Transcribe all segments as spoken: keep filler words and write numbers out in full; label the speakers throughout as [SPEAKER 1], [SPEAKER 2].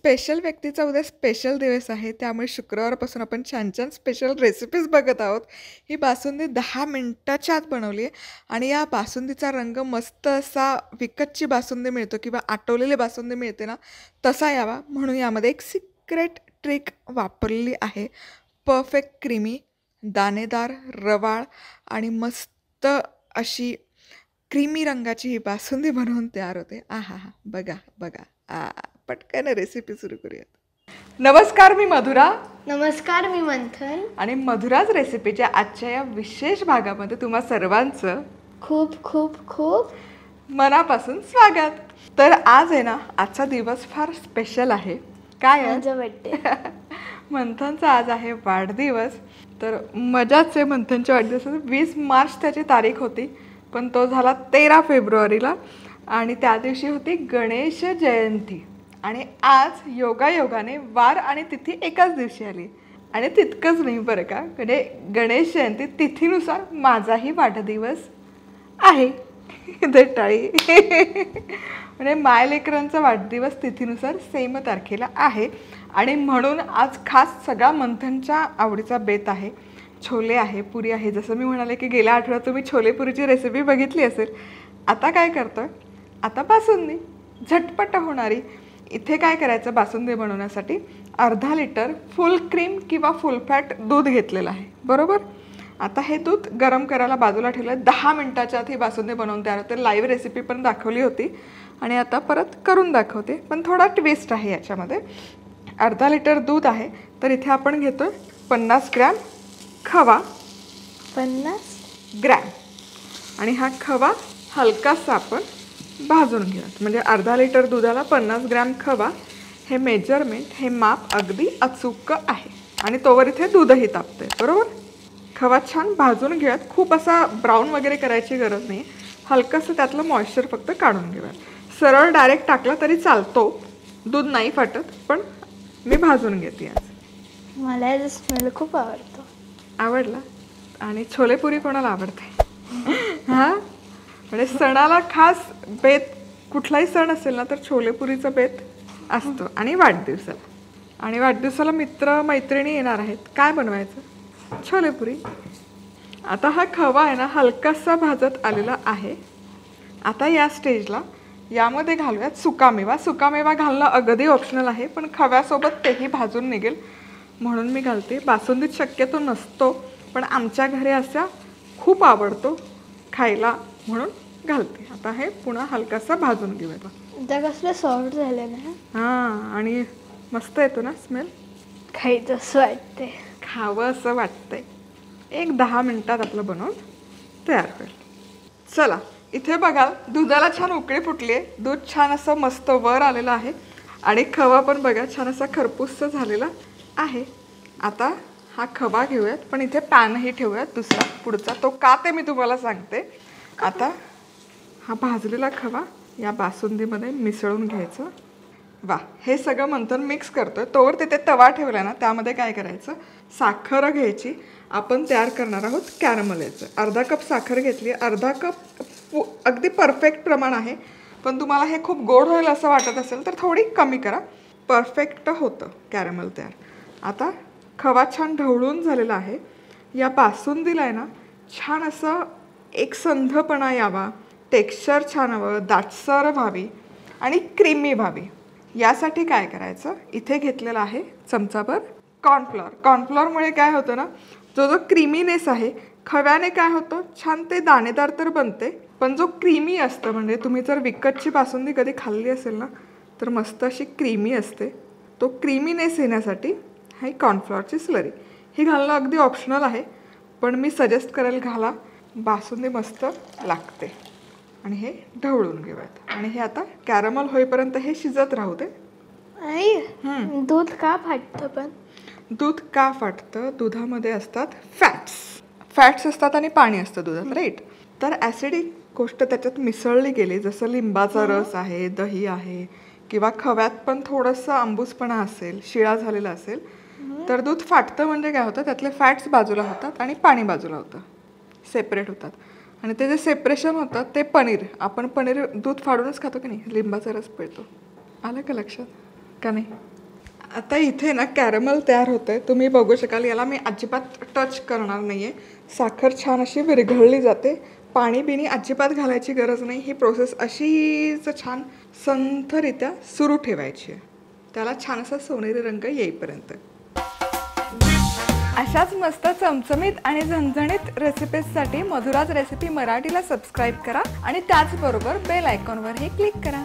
[SPEAKER 1] Special व्यक्तीचा उद्या special दिवस आहे, त्यामुळे शुक्रवारपासून आपण छान छान स्पेशल रेसिपीज बघत आहोत. ही बासुंदी दहा मिनिटाच्या आत बनवली आहे आणि या बासुंदीचा रंग मस्त असा विकतची बासुंदी मिळतो किंवा आटवलेली बासुंदी मिळते ना, तसा यावा म्हणून यामध्ये एक सिक्रेट ट्रिक वापरलेली आहे. परफेक्ट क्रीमी, दाणेदार, रवाळ आणि मस्त अशी क्रीमी रंगाची ही बासुंदी बनवून तयार होते. आहाहा! बघा, बघा. आ पटकन रेसिपी सुरू करूयात. नमस्कार, मी मधुरा
[SPEAKER 2] नमस्कार, मी मंथन
[SPEAKER 1] आणि मधुराज रेसिपीच्या आजच्या या विशेष भागामध्ये तुम्हा सर्वांचं
[SPEAKER 2] खूप खूप खूप
[SPEAKER 1] मनापासून स्वागत. तर आज आहे ना, आजचा दिवस फार स्पेशल आहे. काय आहे?
[SPEAKER 2] माझा बर्थडे.
[SPEAKER 1] मंथनचा आज आहे वाढदिवस. तर मजाच आहे. मंथनच्या वाढदिवसाचं वीस मार्च त्याची तारीख होती, पण तो झाला तेरा फेब्रुवारीला आणि त्या दिवशी होती गणेश जयंती. आणि आज योगायोगाने वार आणि तिथी एकाच दिवशी आली. आणि तितकंच नाही बरं का, म्हणजे गणेश जयंती तिथीनुसार माझाही वाढदिवस आहे. टाळी. म्हणजे मायलेकरांचा वाढदिवस तिथीनुसार सेम तारखेला आहे आणि म्हणून आज खास सगळा मंथनच्या आवडीचा बेत आहे. छोले आहे, पुरी आहे. जसं मी म्हणाले की गेल्या आठवड्यात तुम्ही छोले पुरीची रेसिपी बघितली असेल. आता काय करतोय? आता बासुंदी झटपट होणारी. इथे काय करायचं, बासुंदी बनवण्यासाठी अर्धा लिटर फुल क्रीम किंवा फुल फॅट दूध घेतलेलं आहे, बरोबर. आता हे दूध गरम करायला बाजूला ठेवलं आहे. दहा मिनटाच्या आत ही बासुंदी बनवून तयार होते. लाईव्ह रेसिपी पण दाखवली होती आणि आता परत करून दाखवते, पण थोडा ट्विस्ट आहे याच्यामध्ये. अर्धा लिटर दूध आहे, तर इथे आपण घेतो पन्नास ग्रॅम खवा.
[SPEAKER 2] पन्नास
[SPEAKER 1] ग्रॅम आणि हा खवा हलकासा आपण भाजून घेऊया. म्हणजे अर्धा लिटर दुधाला पन्नास ग्रॅम खवा, हे मेजरमेंट, हे माप अगदी अचूक आहे. आणि तोवर इथे दूधही तापते, बरोबर. खवा छान भाजून घेऊयात. खूप असा ब्राऊन वगैरे करायची गरज नाही. हलकंसं त्यातलं मॉइश्चर फक्त काढून घेऊयात. सरळ डायरेक्ट टाकला तरी चालतो, दूध नाही फाटत, पण मी भाजून घेते आज.
[SPEAKER 2] मला याचा स्मेल खूप आवडतो.
[SPEAKER 1] आवडला. आणि छोलेपुरी कोणाला आवडते? हां, म्हणजे सणाला खास बेत, कुठलाही सण असेल ना तर छोलेपुरीचा बेत असतो. आणि वाढदिवसाला आणि वाढदिवसाला मित्र मैत्रिणी येणार आहेत. काय बनवायचं? छोलेपुरी. आता हा खवा आहे ना, हलकासा भाजत आलेला आहे. आता या स्टेजला यामध्ये घालूयात सुकामेवा. सुकामेवा घालणं अगदी ऑप्शनल आहे, पण खव्यासोबत तेही भाजून निघेल म्हणून मी घालते. बासुंदीत शक्यतो नसतो, पण आमच्या घरी असा खूप आवडतो खायला म्हणून घालते. आता हे पुन्हा हलकासा भाजून घेऊया.
[SPEAKER 2] आता कसलं सॉफ्ट झालं ना.
[SPEAKER 1] हां, आणि मस्त येतो ना स्मेल.
[SPEAKER 2] खायचं असं वाटते,
[SPEAKER 1] खावं असं वाटतंय. एक दहा मिनिटात आपलं बनवून तयार होईल. चला, इथे बघाल दुधाला छान उकळी फुटली आहे. दूध छान असं मस्त वर आलेलं आहे आणि खवा पण बघा छान असा खरपूस झालेला आहे. आता हा खवा घेऊयात, पण इथे पॅनही ठेवूयात दुसरा पुढचा. तो का ते मी तुम्हाला सांगते. आता हा भाजलेला खवा या बासुंदीमध्ये मिसळून घ्यायचं. वा, हे सगळं मंथन मिक्स करतोय. तोवर तिथे तवा ठेवला ना, त्यामध्ये काय करायचं, साखर घ्यायची. आपण तयार करणार आहोत कॅरमल याचं. अर्धा कप साखर घेतली. अर्धा कप अगदी परफेक्ट प्रमाण आहे, पण तुम्हाला हे खूप गोड होईल असं वाटत असेल तर थोडी कमी करा. परफेक्ट होतं कॅरमल तयार. आता खवा छान ढवळून झालेला आहे. या बासुंदीला आहे ना छान असं एकसंधपणा यावा, टेक्स्चर छान हवं, दाटसर व्हावी आणि क्रीमी व्हावी. यासाठी काय करायचं, इथे घेतलेला आहे चमचाभर कॉर्नफ्लॉवर. कॉर्नफ्लॉवरमुळे काय होतं ना, जो जो क्रीमीनेस आहे, खव्याने काय होतं, छान ते दाणेदार तर बनते, पण जो क्रीमी असतं, म्हणजे तुम्ही जर विकतची बासुंदी कधी खाल्ली असेल ना तर मस्त अशी क्रीमी असते. तो क्रीमीनेस येण्यासाठी ही कॉर्नफ्लॉवरची स्लरी ही घालणं अगदी ऑप्शनल आहे, पण मी सजेस्ट करेल घाला. बासुंदी मस्त लागते. आणि हे ढवळून घेऊयात. आणि हे आता कॅरमल होईपर्यंत हे शिजत राहू दे.
[SPEAKER 2] आई, दूध का फाटतं? पण
[SPEAKER 1] दूध का फाटतं? दुधामध्ये असतात फॅट्स. फॅट्स असतात आणि पाणी असतं दुधात, राईट. तर ॲसिडिक गोष्ट त्याच्यात मिसळली गेली, जसं लिंबाचा रस आहे, दही आहे, किंवा खव्यात पण थोडंसं आंबूसपणा असेल, शिळा झालेला असेल, तर दूध फाटतं. म्हणजे काय होतं, त्यातले फॅट्स बाजूला होतात आणि पाणी बाजूला होतं, सेपरेट होतात. आणि ते जे सेपरेशन होतं ते पनीर, आपण पनीर दूध फाडूनच खातो की नाही, लिंबाचा रस पिळतो. आलं का लक्षात का नाही? आता इथे ना कॅरमल तयार होतंय, तुम्ही बघू शकाल. याला मी अजिबात टच करणार नाहीये. साखर छान अशी विरघळली जाते. पाणी बिणी अजिबात घालायची गरज नाही. ही प्रोसेस अशीच छान संथरित्या सुरू ठेवायची आहे, त्याला छान असा सोनेरी रंग येईपर्यंत. अशाच मस्त चमचमीत आणि झणझणीत रेसिपीजसाठी मधुराज रेसिपी मराठीला सबस्क्राईब करा आणि त्याचबरोबर बेल आयकॉनवरही क्लिक करा.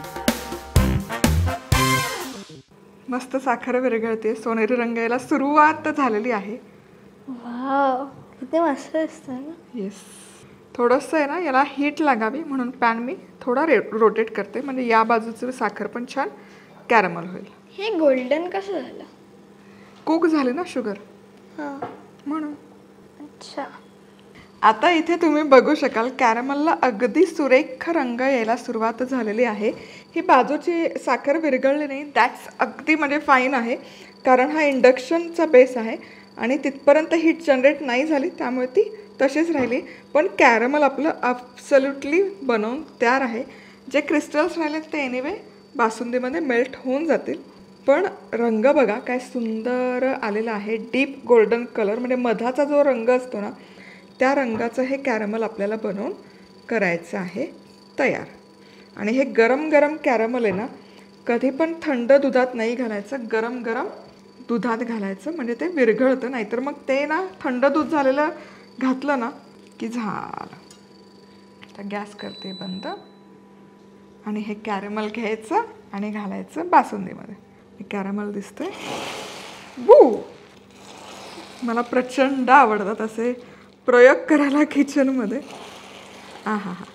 [SPEAKER 1] मस्त साखर विरघळते, सोनेरी रंग यायला सुरुवात झालेली आहे.
[SPEAKER 2] वाव, किती मस्त दिसतं ना.
[SPEAKER 1] येस, थोडंसं आहे ना याला हीट लागावी म्हणून पॅन मी थोडा रे रोटेट करते, म्हणजे या बाजूची साखर पण छान कॅरमल होईल.
[SPEAKER 2] हे गोल्डन कसं झालं?
[SPEAKER 1] कुक झाली ना शुगर
[SPEAKER 2] हां,
[SPEAKER 1] म्हणून.
[SPEAKER 2] अच्छा.
[SPEAKER 1] आता इथे तुम्ही बघू शकाल कॅरमलला अगदी सुरेख रंग यायला सुरुवात झालेली आहे. ही बाजूची साखर विरघळली नाही, दॅट्स अगदी म्हणजे फाईन आहे, कारण हा इंडक्शनचा बेस आहे आणि तिथपर्यंत हीट जनरेट नाही झाली, त्यामुळे ती तशीच राहिली. पण कॅरमल आपलं ॲब्सोल्युटली बनवून तयार आहे. जे क्रिस्टल्स राहिले ते एनिवे बासुंदीमध्ये मेल्ट होऊन जातील. पण रंग बघा काय सुंदर आलेला आहे, डीप गोल्डन कलर, म्हणजे मधाचा जो रंग असतो ना त्या रंगाचं हे कॅरमल आपल्याला बनवून करायचं आहे तयार. आणि हे गरम गरम कॅरमल आहे ना कधी पण थंड दुधात नाही घालायचं, गरम गरम दुधात घालायचं, म्हणजे ते विरघळतं. नाहीतर मग ते ना थंड दूध झालेलं घातलं ना की झालं. तर गॅस करते बंद आणि हे कॅरमल घ्यायचं आणि घालायचं बासुंदीमध्ये. हे कॅरमल दिसतंय, बू मला प्रचंड आवडतात असे प्रयोग करायला किचनमध्ये. आ हा हा,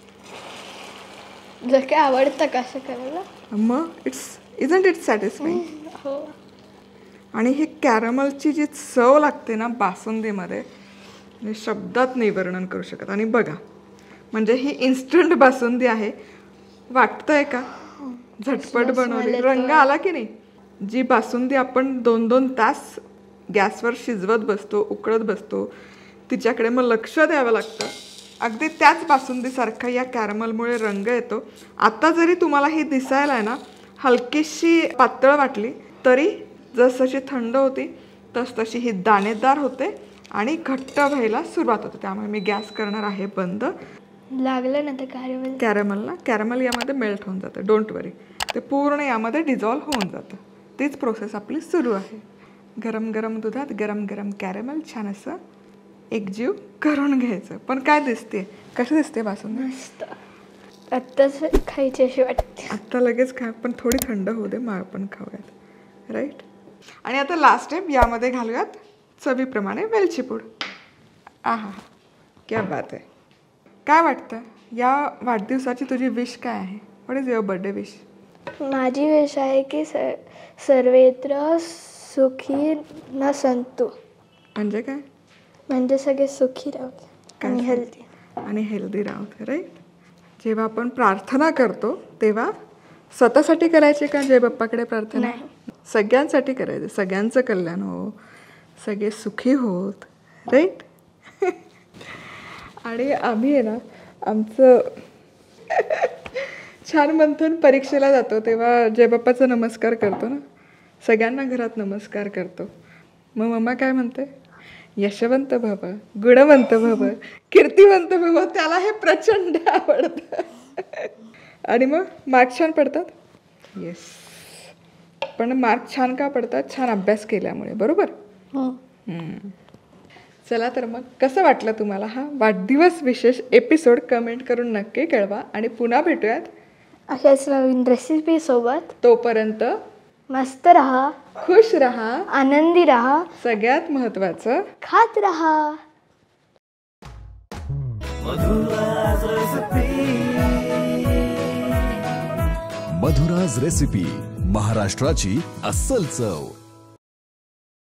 [SPEAKER 2] जर काय आवडतं का असं करायला?
[SPEAKER 1] मग इट्स इजंट इट सॅटिस्फाईंग.
[SPEAKER 2] हो.
[SPEAKER 1] आणि ही कॅरमलची जी चव लागते ना बासुंदीमध्ये, मी शब्दात नाही वर्णन करू शकत. आणि बघा, म्हणजे ही इन्स्टंट बासुंदी आहे, वाटतंय का झटपट बनवली. रंग आला की नाही. जी बासुंदी आपण दोन दोन तास गॅसवर शिजवत बसतो, उकळत बसतो, तिच्याकडे मग लक्ष द्यावं लागतं, अगदी त्याच बासुंदीसारखा या कॅरमलमुळे रंग येतो. आता जरी तुम्हाला ही दिसायला आहे ना हलकीशी पातळ वाटली, तरी जसजशी थंड होती तस तशी ही दाणेदार होते आणि घट्ट व्हायला सुरुवात होते. त्यामुळे मी गॅस करणार आहे बंद.
[SPEAKER 2] लागलं ना तर कॅरमल
[SPEAKER 1] कॅरमल ना कॅरमल यामध्ये मेल्ट होऊन जातं, डोंट वरी, ते पूर्ण यामध्ये डिझॉल्व होऊन जातं. तीच प्रोसेस आपली सुरू आहे. गरम गरम दुधात गरम गरम कॅरमल छान असं एकजीव करून घ्यायचं. पण काय दिसते, कसं दिसते बासुंदी?
[SPEAKER 2] मस्त. आत्ताच खायची अशी वाटते.
[SPEAKER 1] आत्ता लगेच खा, पण थोडी थंड होऊ दे, मग आपण खाऊयात, राईट. आणि आता लास्ट स्टेप, यामध्ये घालूयात चवीप्रमाणे वेलची पूड. आहा, क्या बात आहे. काय वाटतं या वाढदिवसाची तुझी विश काय आहे? What is your birthday wish?
[SPEAKER 2] माझी विश आहे की स सर्वत्र सुखी न संतू.
[SPEAKER 1] म्हणजे काय?
[SPEAKER 2] म्हणजे सगळे सुखी राहूत आणि हेल्दी
[SPEAKER 1] आणि हेल्दी राहूत, राईट. जेव्हा आपण प्रार्थना करतो तेव्हा स्वतःसाठी करायची का जय बाप्पाकडे प्रार्थना? सगळ्यांसाठी करायचं, सगळ्यांचं कल्याण हो, सगळे सुखी होत, राईट. आणि आम्ही आहे ना आमचं छान मंथन परीक्षेला जातो तेव्हा जय बाप्पाचा नमस्कार करतो ना, सगळ्यांना घरात नमस्कार करतो. मग मम्मा काय म्हणते? यशवंत भव, गुणवंत भव, कीर्तिवंत भव. त्याला हे प्रचंड आवडतं. आणि मग मार्क छान पडतात. येस, पण मार्क छान का पडतात? छान अभ्यास केल्यामुळे, बरोबर. चला तर मग कसं वाटलं तुम्हाला हा वाढदिवस विशेष एपिसोड? कमेंट करून नक्की कळवा आणि पुन्हा भेटूयात
[SPEAKER 2] अशाच नवीन रेसिपी सोबत.
[SPEAKER 1] तोपर्यंत मस्त
[SPEAKER 2] रहा,
[SPEAKER 1] खुश रहा,
[SPEAKER 2] आनंदी रहा,
[SPEAKER 1] सगळ्यात महत्वाचं
[SPEAKER 2] खात रहा.
[SPEAKER 3] मधुराज रेसिपी, महाराष्ट्राची अस्सल चव.